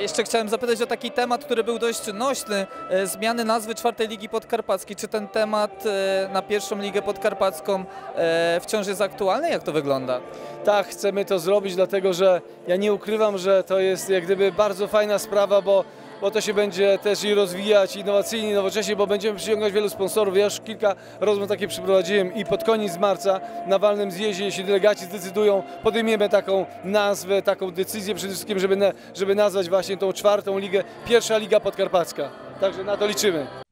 Jeszcze chciałem zapytać o taki temat, który był dość nośny, zmiany nazwy czwartej Ligi Podkarpackiej. Czy ten temat na pierwszą Ligę Podkarpacką wciąż jest aktualny? Jak to wygląda? Tak, chcemy to zrobić, dlatego że ja nie ukrywam, że to jest jak gdyby bardzo fajna sprawa, bo to się będzie też i rozwijać innowacyjnie, nowocześnie, bo będziemy przyciągać wielu sponsorów. Ja już kilka rozmów takie przeprowadziłem i pod koniec marca na walnym zjeździe, jeśli delegaci zdecydują, podejmiemy taką nazwę, taką decyzję przede wszystkim, żeby nazwać właśnie tą czwartą ligę, pierwsza Liga Podkarpacka. Także na to liczymy.